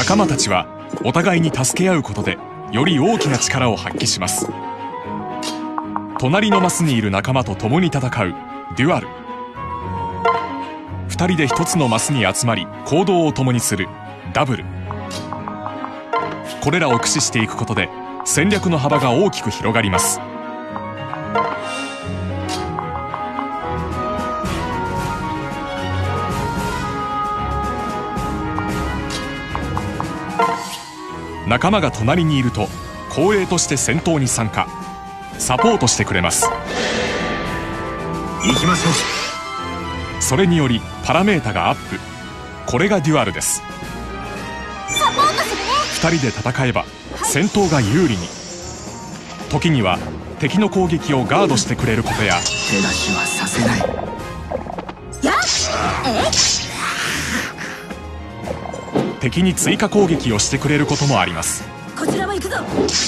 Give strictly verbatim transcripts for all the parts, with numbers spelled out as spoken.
仲間たちはお互いに助け合うことでより大きな力を発揮します。隣のマスにいる仲間と共に戦うデュアル、ふたりでひとつのマスに集まり行動を共にするダブル。これらを駆使していくことで戦略の幅が大きく広がります。仲間が隣にいると後衛として戦闘に参加、サポートしてくれます。 行きましょう。それによりパラメータがアップ。これがデュアルです。 サポートするね。 ふたりで戦えば戦闘が有利に。時には敵の攻撃をガードしてくれることや、 手出しはさせない。 やっえ敵に追加攻撃をしてくれることもあります。 こちらも行くぞ。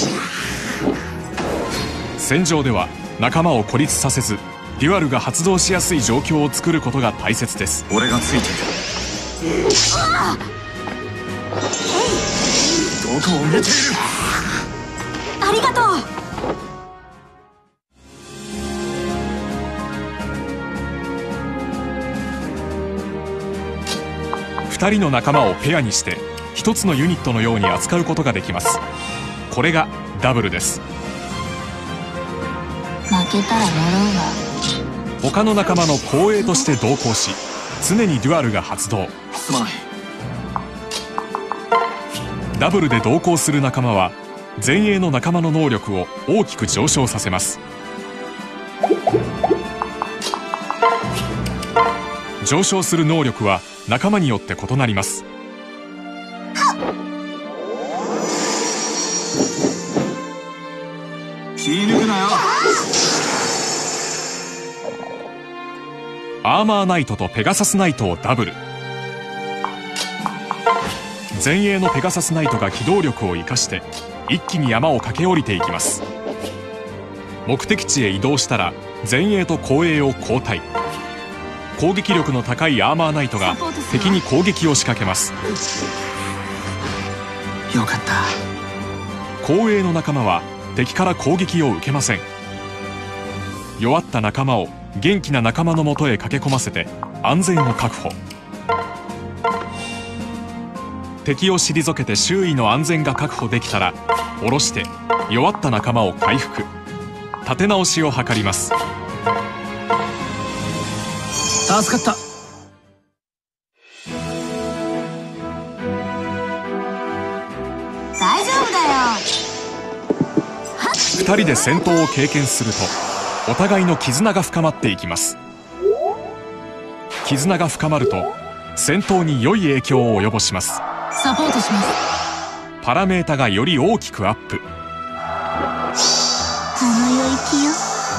戦場では仲間を孤立させずデュアルが発動しやすい状況を作ることが大切です。 俺がついている。どこを見ている。 ありがとう。 ふたりの仲間をペアにしてひとつのユニットのように扱うことができます。これがダブルです。 負けたら呪うわ。 他の仲間の後衛として同行し常にデュアルが発動。 すまない。 ダブルで同行する仲間は前衛の仲間の能力を大きく上昇させます。上昇する能力は仲間によって異なります。 気抜くなよ。 アーマーナイトとペガサスナイトをダブル。前衛のペガサスナイトが機動力を生かして一気に山を駆け下りていきます。目的地へ移動したら前衛と後衛を交代。攻撃力の高いアーマーナイトが敵に攻撃を仕掛けます。 よかった。 後衛の仲間は敵から攻撃を受けません。弱った仲間を元気な仲間のもとへ駆け込ませて安全を確保。敵を退けて周囲の安全が確保できたら下ろして弱った仲間を回復、立て直しを図ります。 助かった。 大丈夫だよ。 ふたりで戦闘を経験するとお互いの絆が深まっていきます。絆が深まると戦闘に良い影響を及ぼします。 サポートします。 パラメータがより大きくアップ。 あの世行きよ。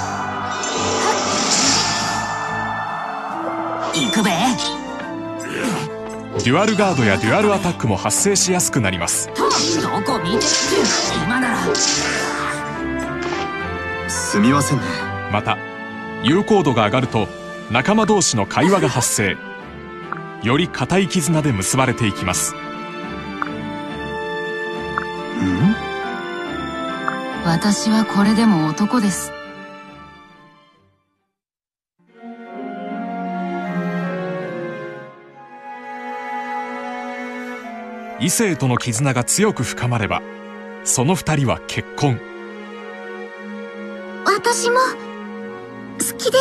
行くべ。 デュアルガードやデュアルアタックも発生しやすくなります。 どこ見てる。今なら。すみませんね。 また有効度が上がると仲間同士の会話が発生、より固い絆で結ばれていきます。 ん？ 私はこれでも男です。 異性との絆が強く深まればその二人は結婚。 私も好きです。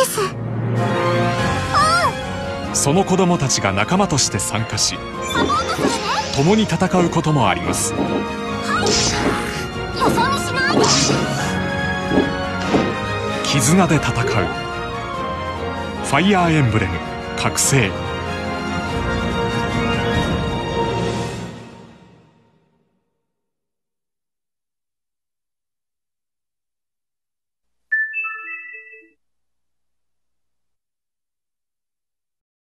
その子供たちが仲間として参加し共に戦うこともあります。 よそ見しないで。 絆で戦う。ファイアーエンブレム覚醒。